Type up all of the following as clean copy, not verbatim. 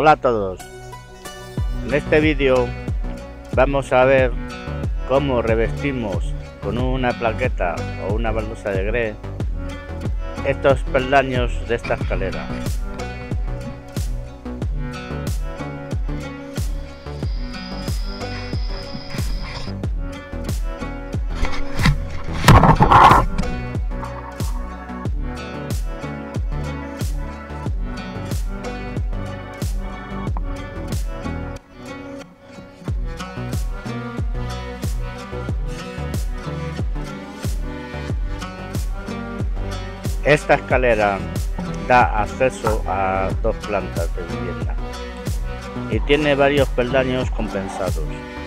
Hola a todos, en este vídeo vamos a ver cómo revestimos con una plaqueta o una baldosa de grés estos peldaños de esta escalera. Esta escalera da acceso a dos plantas de vivienda y tiene varios peldaños compensados.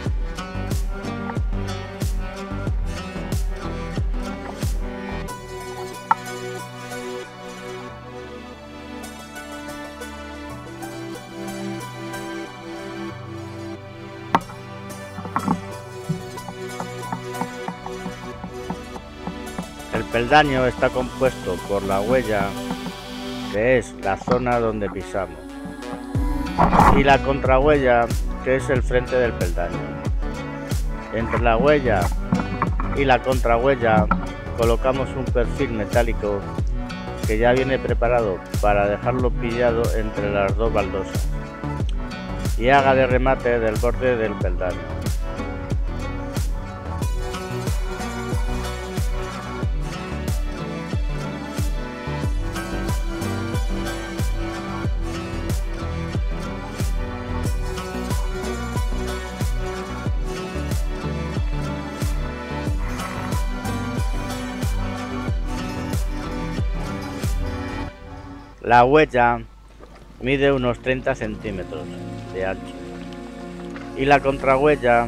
El peldaño está compuesto por la huella, que es la zona donde pisamos, y la contrahuella, que es el frente del peldaño. Entre la huella y la contrahuella colocamos un perfil metálico que ya viene preparado para dejarlo pillado entre las dos baldosas y haga de remate del borde del peldaño. La huella mide unos 30 centímetros de ancho y la contrahuella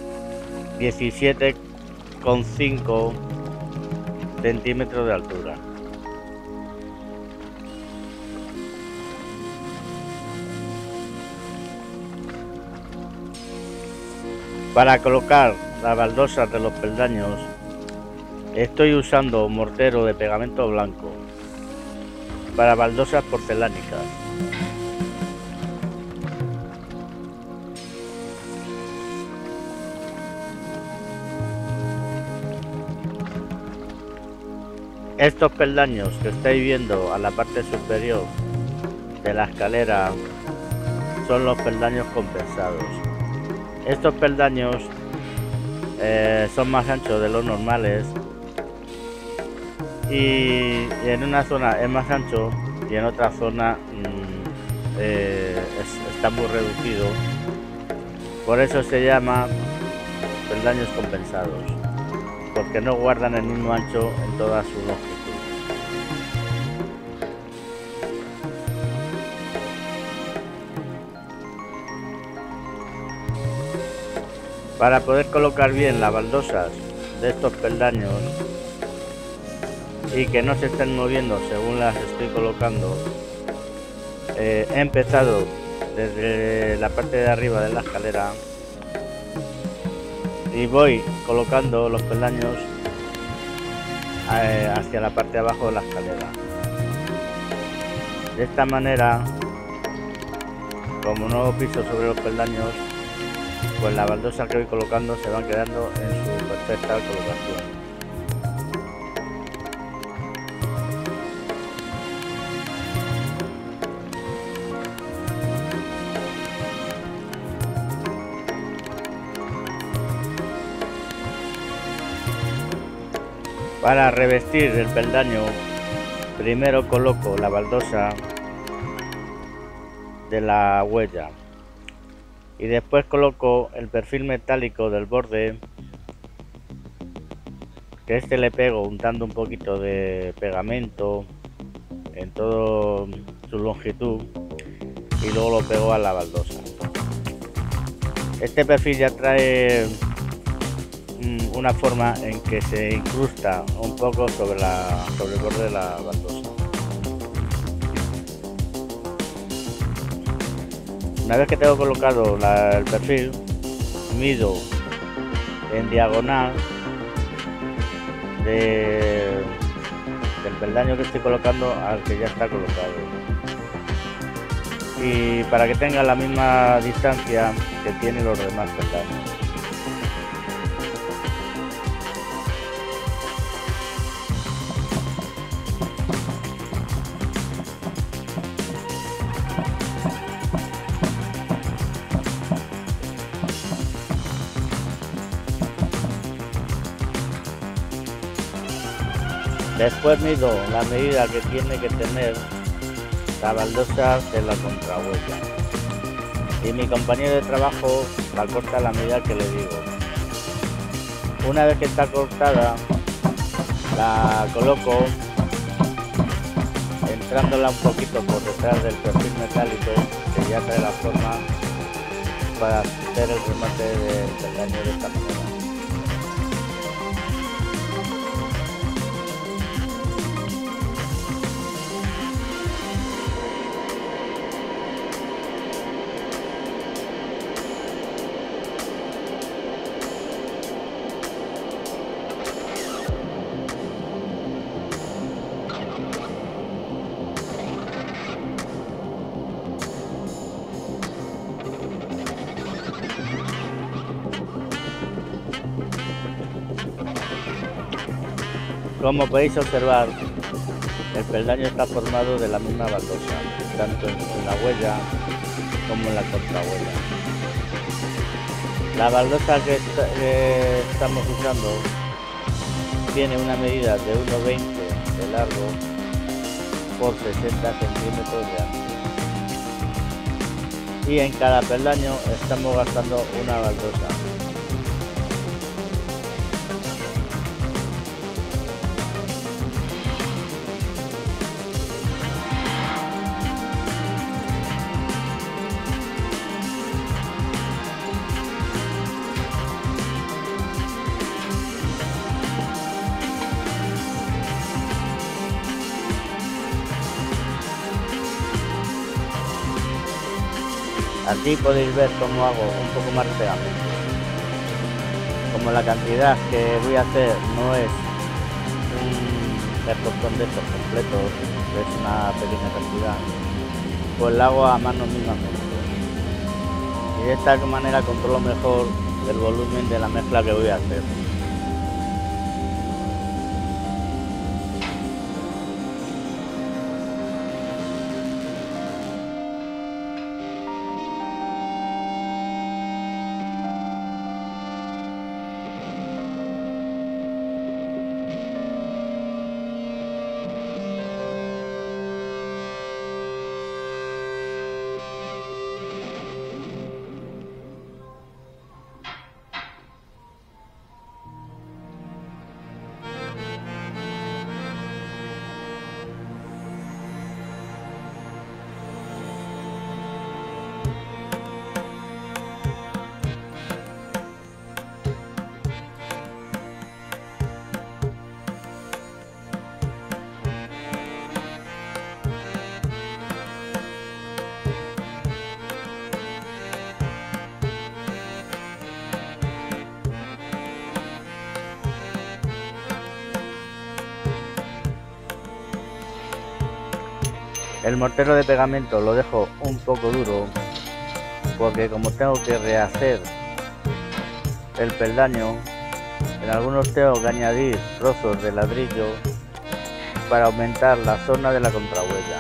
17,5 centímetros de altura. Para colocar las baldosas de los peldaños estoy usando mortero de pegamento blanco para baldosas porcelánicas. Estos peldaños que estáis viendo a la parte superior de la escalera son los peldaños compensados. Estos peldaños son más anchos de los normales y en una zona es más ancho y en otra zona está muy reducido. Por eso se llama peldaños compensados, porque no guardan el mismo ancho en toda su longitud. Para poder colocar bien las baldosas de estos peldaños y que no se estén moviendo según las estoy colocando, he empezado desde la parte de arriba de la escalera y voy colocando los peldaños hacia la parte de abajo de la escalera. De esta manera, como no piso sobre los peldaños, pues las baldosas que voy colocando se van quedando en su perfecta colocación. Para revestir el peldaño, primero coloco la baldosa de la huella y después coloco el perfil metálico del borde, que este le pego untando un poquito de pegamento en toda su longitud y luego lo pego a la baldosa. Este perfil ya trae una forma en que se incrusta un poco sobre el borde de la baldosa. Una vez que tengo colocado el perfil, mido en diagonal del peldaño que estoy colocando al que ya está colocado. y para que tenga la misma distancia que tienen los demás peldaños. Después mido la medida que tiene que tener la baldosa de la contrahuella y mi compañero de trabajo la corta a la medida que le digo. Una vez que está cortada, la coloco entrándola un poquito por detrás del perfil metálico que ya trae la forma para hacer el remate del peldaño de esta manera. Como podéis observar, el peldaño está formado de la misma baldosa, tanto en la huella como en la contrahuella. La baldosa que estamos usando tiene una medida de 1,20 de largo por 60 centímetros de ancho. Y en cada peldaño estamos gastando una baldosa. Aquí podéis ver cómo hago un poco más de pegamento. Como la cantidad que voy a hacer no es un reportón de estos completos, es una pequeña cantidad, pues la hago a mano mínimamente. Y de esta manera controlo mejor el volumen de la mezcla que voy a hacer. El mortero de pegamento lo dejo un poco duro porque como tengo que rehacer el peldaño, en algunos tengo que añadir trozos de ladrillo para aumentar la zona de la contrahuella.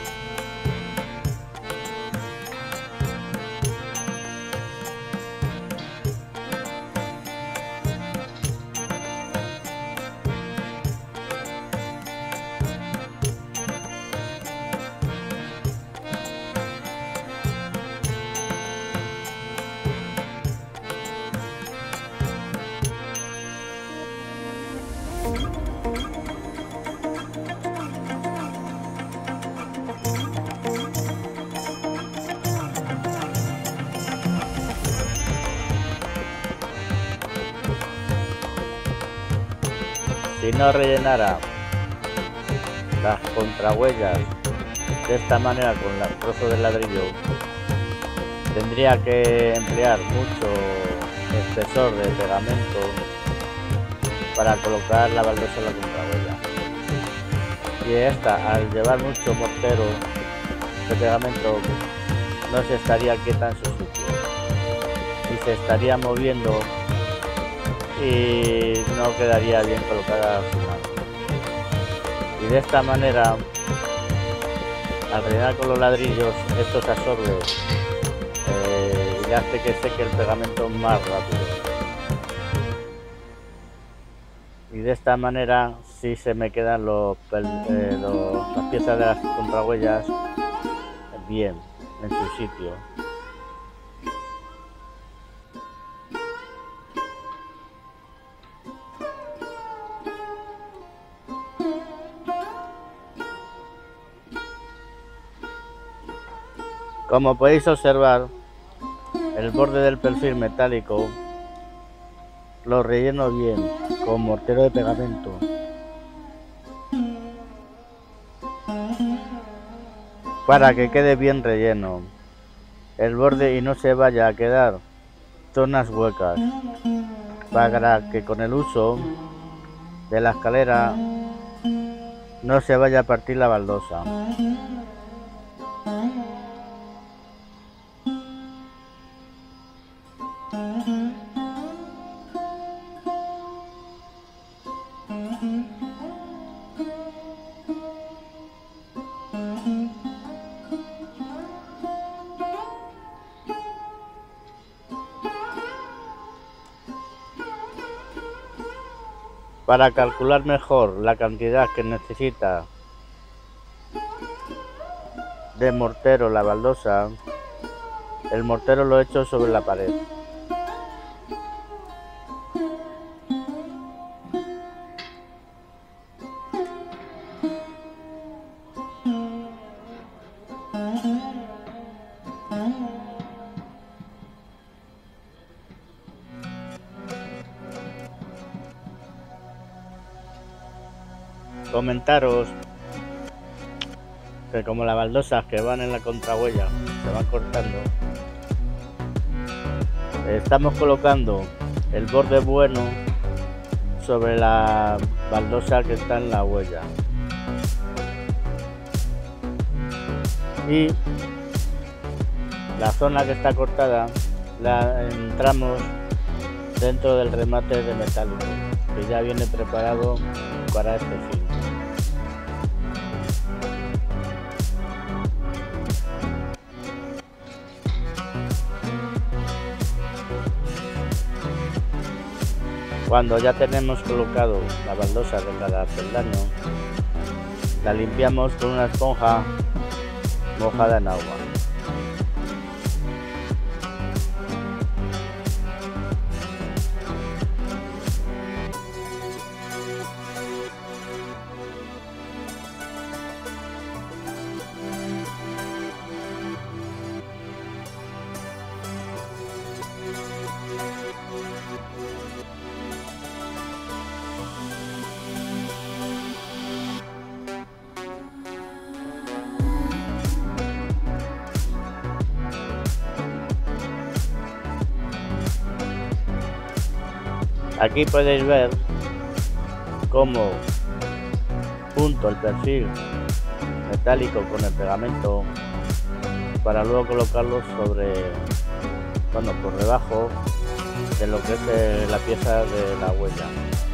Si no rellenara las contrahuellas de esta manera con los trozos de ladrillo, tendría que emplear mucho espesor de pegamento para colocar la baldosa en la contrahuella. Y esta, al llevar mucho mortero de pegamento, no se estaría quieta en su sitio y se estaría moviendo y no quedaría bien colocada al final. Y de esta manera, al rellenar con los ladrillos, esto se absorbe y hace que seque el pegamento más rápido. Y de esta manera sí se me quedan las piezas de las contrahuellas bien en su sitio. Como podéis observar, el borde del perfil metálico lo relleno bien con mortero de pegamento. Para que quede bien relleno el borde y no se vaya a quedar zonas huecas, para que con el uso de la escalera no se vaya a partir la baldosa. Para calcular mejor la cantidad que necesita de mortero la baldosa, el mortero lo echo sobre la pared. Comentaros que como las baldosas que van en la contrahuella se van cortando, estamos colocando el borde bueno sobre la baldosa que está en la huella y la zona que está cortada la entramos dentro del remate de metálico que ya viene preparado para este fin. Cuando ya tenemos colocado la baldosa de cada peldaño, la limpiamos con una esponja mojada en agua. Aquí podéis ver cómo junto el perfil metálico con el pegamento para luego colocarlo sobre, bueno, por debajo de lo que es la pieza de la huella.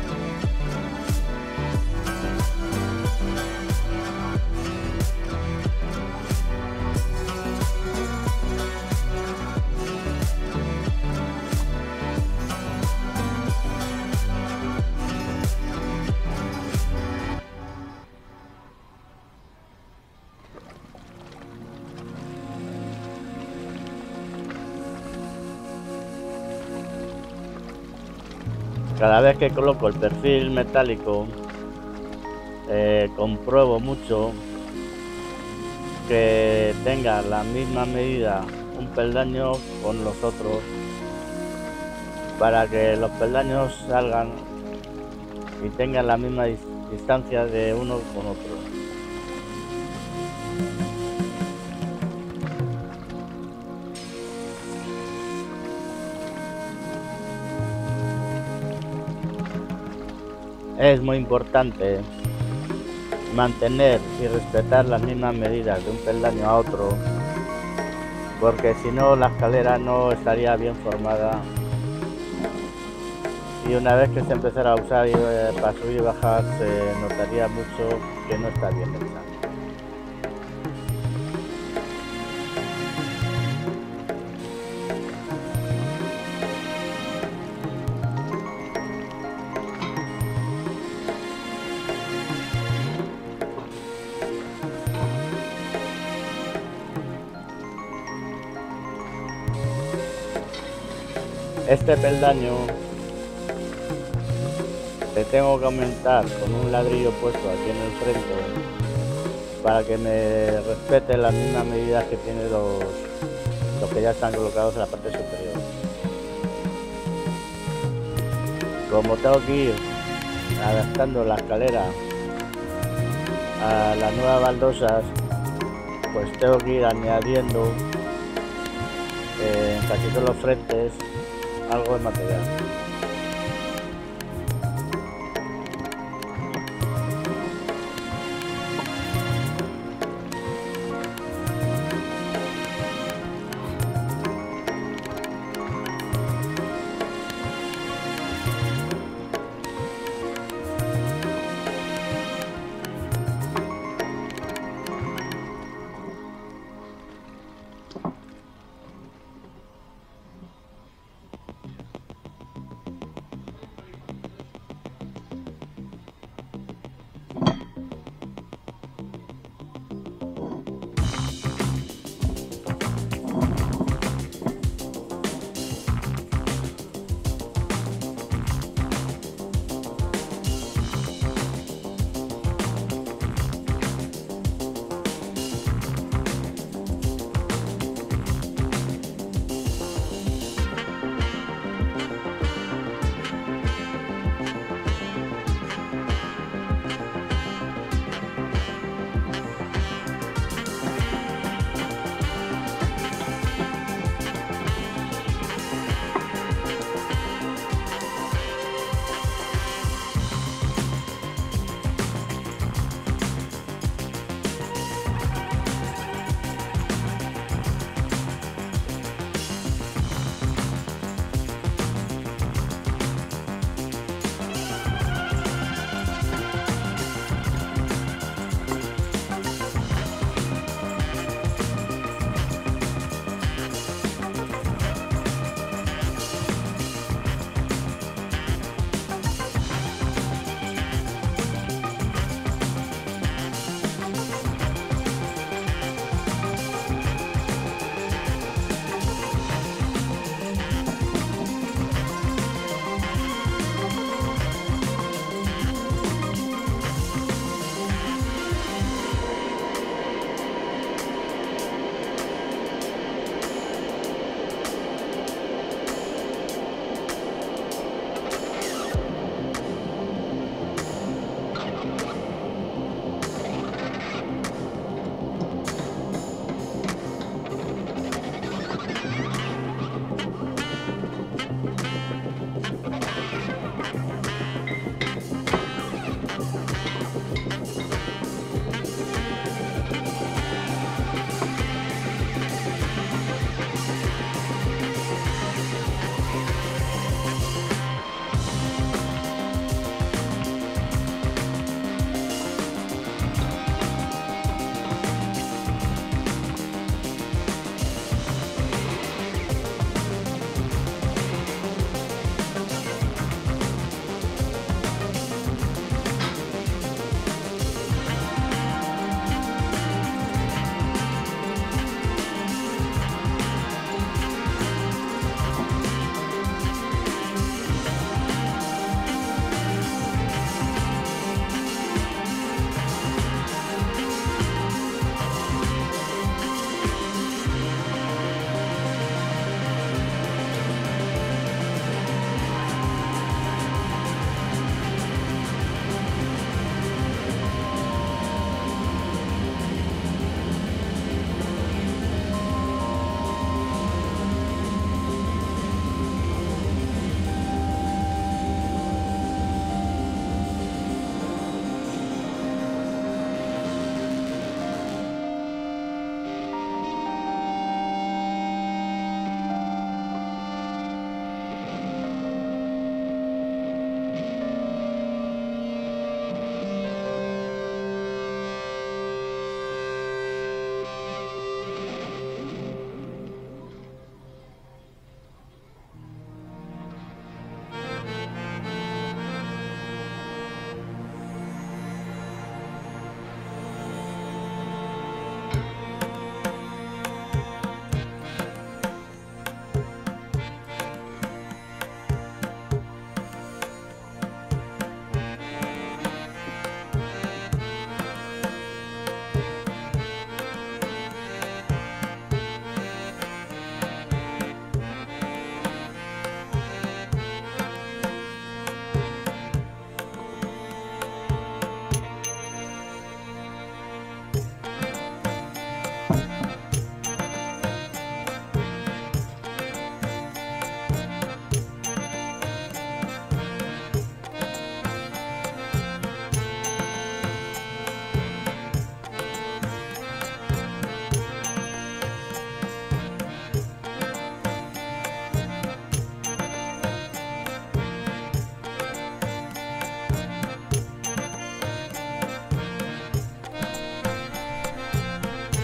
Cada vez que coloco el perfil metálico, compruebo mucho que tenga la misma medida un peldaño con los otros, para que los peldaños salgan y tengan la misma distancia de uno con otro. Es muy importante mantener y respetar las mismas medidas de un peldaño a otro porque si no la escalera no estaría bien formada, y una vez que se empezara a usar para subir y bajar se notaría mucho que no está bien hecha. Este peldaño le tengo que aumentar con un ladrillo puesto aquí en el frente para que me respete las mismas medidas que tiene los que ya están colocados en la parte superior. Como tengo que ir adaptando la escalera a las nuevas baldosas, pues tengo que ir añadiendo en casi todos los frentes algo de material.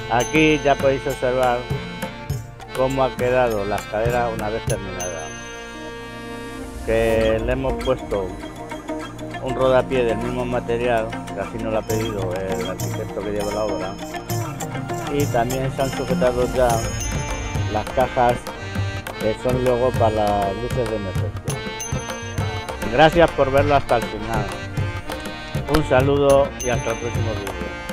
Aquí ya podéis observar cómo ha quedado la escalera una vez terminada, que le hemos puesto un rodapié del mismo material, que así nos lo ha pedido el arquitecto que lleva la obra, y también se han sujetado ya las cajas que son luego para las luces de emergencia. Gracias por verlo hasta el final. Un saludo y hasta el próximo vídeo.